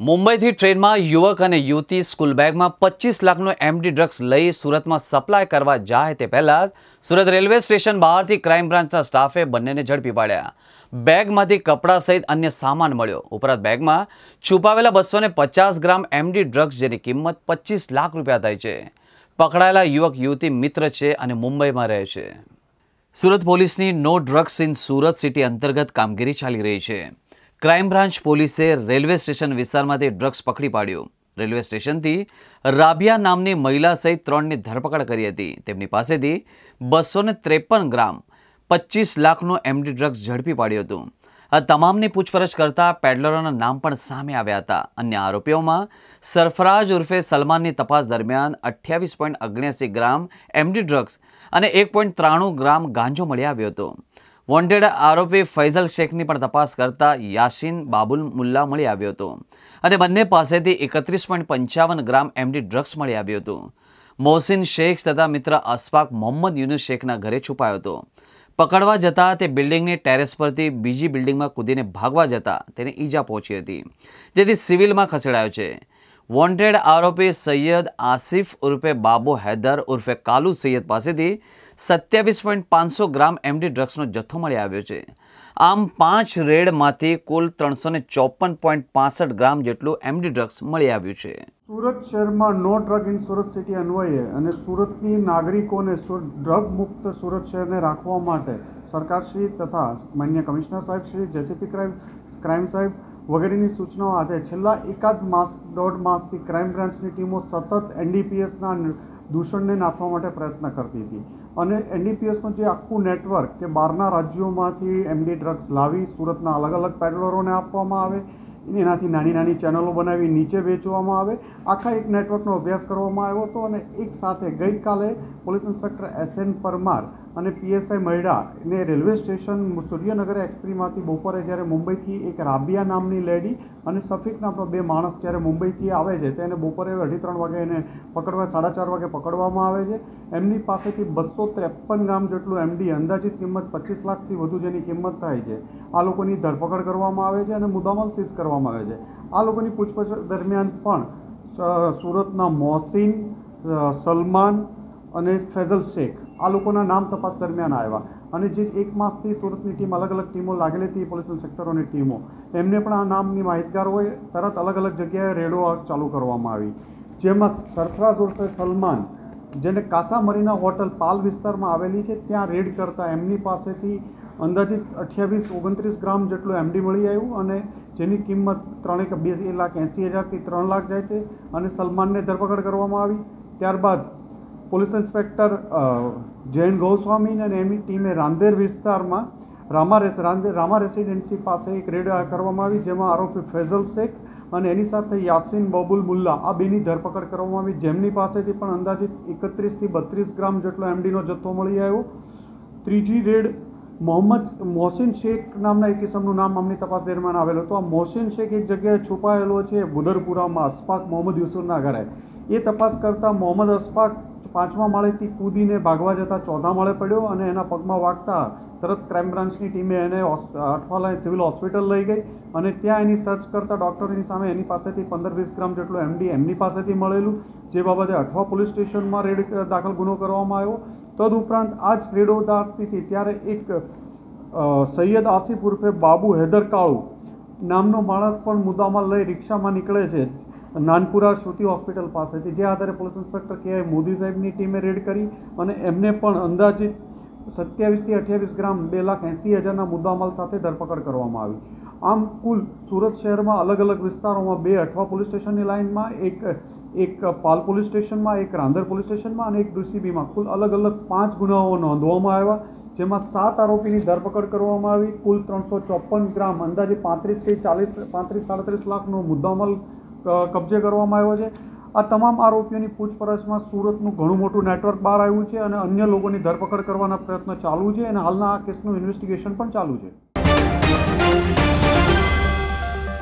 મુંબઈથી ટ્રેનમાં યુવક અને યુવતી સ્કૂલ બેગમાં 25 લાખનો એમડી ડ્રગ્સ લઈ સુરતમાં સપ્લાય કરવા જાય તે પહેલા સુરત રેલવે સ્ટેશન બહારથી ક્રાઇમ બ્રાન્ચના સ્ટાફે બંનેને ઝડપી પાડ્યા। બેગમાંથી કપડાં સહિત અન્ય સામાન મળ્યો। ઉપરાંત બેગમાં છુપાવેલા 250 ગ્રામ એમડી ડ્રગ્સ જેની કિંમત 25 લાખ રૂપિયા થાય છે। પકડાયેલા યુવક યુવતી મિત્ર છે અને મુંબઈમાં રહે છે। સુરત પોલીસની no drugs in Surat city અંતર્ગત કામગીરી ચાલી રહી છે। ક્રાઇમ બ્રાન્ચ પોલીસે રેલવે સ્ટેશન વિસ્તારમાંથી ડ્રગ્સ પકડી પાડ્યું। રેલવે સ્ટેશનથી રાબિયા નામની મહિલા સહિત 3ની ધરપકડ કરી હતી। તેમની પાસેથી 253 ગ્રામ 25 લાખનું એમડી ડ્રગ્સ ઝડપી પાડ્યું હતું। આ તમામની પૂછપરછ કરતા પેડલરોના નામ પણ સામે આવ્યા હતા। અન્ય આરોપીઓમાં સરફરાજ ઉર્ફે સલમાનની તપાસ દરમિયાન 28.79 ગ્રામ એમડી ડ્રગ્સ અને 1.93 ગ્રામ ગાંજો મળી આવ્યો હતો। વોન્ટેડ આરોપી ફૈઝલ શેખની પણ તપાસ કરતા યાસીન બાબુલ મુલ્લા મળી આવ્યો હતો અને બંને પાસેથી 31.55 ગ્રામ એમડી ડ્રગ્સ મળી આવ્યું હતું। મોહસિન શેખ તથા મિત્ર અશફાક મોહમ્મદ યુનુસ શેખના ઘરે છુપાયો હતો। પકડવા જતા તે બિલ્ડિંગની ટેરેસ પરથી બીજી બિલ્ડિંગમાં કૂદીને ભાગવા જતા તેને ઈજા પહોંચી હતી, જેથી સિવિલમાં ખસેડાયો છે। વોન્ટેડ આરોપી સૈયદ આસિફ ઉર્ફે બાબુ હૈદર ઉર્ફે કાલુ સૈયદ પાસેથી 27.500 ગ્રામ એમડી ડ્રગ્સનો જથ્થો મળી આવ્યો છે। આમ 5 રેડમાંથી કુલ 354.65 ગ્રામ જેટલું એમડી ડ્રગ્સ મળી આવ્યું છે। સુરત શહેરમાં no drug in Surat city અન્વયે અને સુરતની નાગરિકોને ડ્રગ મુક્ત સુરત શહેરને રાખવા માટે સરકારશ્રી તથા માન્ય કમિશનર સાહેબ શ્રી જેસીપી ક્રાઇમ સાહેબ વગેરેની સૂચનાઓ આધારે છેલ્લા એકાદ માસ દોઢ માસથી ક્રાઇમ બ્રાન્ચની ટીમો સતત એનડીપીએસના દૂષણને નાથવા માટે પ્રયત્ન કરતી હતી અને એનડીપીએસનું જે આખું નેટવર્ક કે બહારના રાજ્યોમાંથી એમડી ડ્રગ્સ લાવી સુરતના અલગ અલગ પેડલરોને આપવામાં આવે, એનાથી નાની નાની ચેનલો બનાવી નીચે વેચવામાં આવે, આખા એક નેટવર્કનો અભ્યાસ કરવામાં આવ્યો હતો અને એક સાથે ગઈકાલે પોલીસ ઇન્સ્પેક્ટર SN પરમાર અને PSI મહિડાને રેલવે સ્ટેશન સૂર્યનગર એક્સપ્રેસમાંથી બપોરે જ્યારે મુંબઈથી એક રાબિયા નામની લેડી અને સફીક નામનો 2 માણસ જ્યારે મુંબઈથી આવે છે તેને બપોરે 2:30 વાગે એને પકડવા 4:30 વાગે પકડવામાં આવે છે। એમની પાસેથી 253 ગ્રામ જેટલું એમડી અંદાજિત કિંમત 25 લાખથી વધુ જેની કિંમત થાય છે આ લોકોની ધરપકડ કરવામાં આવે છે અને મુદ્દામાલ સીઝ કરવામાં આવે છે। આ લોકોની પૂછપરછ દરમિયાન પણ સુરતના મોહસિન, સલમાન અને ફૈઝલ શેખ આ લોકોના નામ તપાસ દરમિયાન આવ્યા અને જે એક માસથી સુરતની ટીમ અલગ અલગ ટીમો લાગેલી હતી પોલીસ ઇન્સ્પેક્ટરોની ટીમો એમને પણ આ નામની માહિતગાર હોય તરત અલગ અલગ જગ્યાએ રેડો ચાલુ કરવામાં આવી, જેમાં સરફરાજ ઉર્ફે સલમાન જેને કાસા મરીના હોટલ પાલ વિસ્તારમાં આવેલી છે ત્યાં રેડ કરતા એમની પાસેથી અંદાજિત 28-29 ગ્રામ જેટલું એમડી મળી આવ્યું અને જેની કિંમત 2,80,000થી 3 લાખ જાય છે અને સલમાનને ધરપકડ કરવામાં આવી। ત્યારબાદ પોલીસ ઇન્સ્પેક્ટર જૈન ગોસ્વામી અને એમની ટીમે રાંદેર વિસ્તારમાં રામા રેસિડેન્સી પાસે એક રેડ કરવામાં આવી જેમાં આરોપી ફૈઝલ શેખ અને એની સાથે યાસીન બાબુલ મુલ્લા આ બેની ધરપકડ કરવામાં આવી, જેમની પાસેથી પણ અંદાજિત 31થી 32 ગ્રામ જેટલો એમડીનો જથ્થો મળી આવ્યો। ત્રીજી રેડ મોહસિન શેખ નામના એક કિસમનું નામ અમની તપાસ દરમિયાન આવેલું હતું। આ મોહસિન શેખ એક જગ્યાએ છુપાયેલો છે બુદરપુરામાં અશફાક મોહમ્મદ યુસુફના ઘરે। એ તપાસ કરતાં મોહમ્મદ અશફાક 5મા માળેથી કૂદીને ભાગવા જતાં 4થા માળે પડ્યો અને એના પગમાં વાગતા તરત ક્રાઇમ બ્રાન્ચની ટીમે એને અઠવાલા સિવિલ હોસ્પિટલ લઈ ગઈ અને ત્યાં એની સર્ચ કરતાં ડૉક્ટરની સામે એની પાસેથી 15-20 ગ્રામ જેટલું એમડી એમની પાસેથી મળેલું, જે બાબતે અઠવા પોલીસ સ્ટેશનમાં રેડ દાખલ ગુનો કરવામાં આવ્યો। તદુપરાંત આ જ રેડો દાખતી હતી ત્યારે એક સૈયદ આસિફ ઉર્ફે બાબુ હૈદર કાળુ નામનો માણસ પણ મુદ્દામાલ લઈ રિક્ષામાં નીકળે છે નાનપુરા શ્રુતિ હોસ્પિટલ પાસેથી, જે આધારે પોલીસ ઇન્સ્પેક્ટર KI મોદી સાહેબની ટીમે રેડ કરી અને એમને પણ અંદાજિત 27થી 28 ગ્રામ 2,80,000ના મુદ્દામાલ સાથે ધરપકડ કરવામાં આવી। આમ કુલ સુરત શહેરમાં અલગ અલગ વિસ્તારોમાં 2 અઠવા પોલીસ સ્ટેશનની લાઇનમાં, એક પાલ પોલીસ સ્ટેશનમાં, એક રાંદેર પોલીસ સ્ટેશનમાં અને એક DCBમાં કુલ અલગ અલગ 5 ગુનાઓ નોંધવામાં આવ્યા, જેમાં 7 આરોપીની ધરપકડ કરવામાં આવી। કુલ 354 ગ્રામ અંદાજે 35-37 લાખનો મુદ્દામાલ કબજે કરવામાં આવ્યો છે। આ તમામ આરોપીઓની પૂછપરછમાં સુરતનું ઘણું મોટું નેટવર્ક બહાર આવ્યું છે અને અન્ય લોકોની ધરપકડ કરવાના પ્રયત્નો ચાલુ છે અને હાલના આ કેસનું ઇન્વેસ્ટિગેશન પણ ચાલુ છે।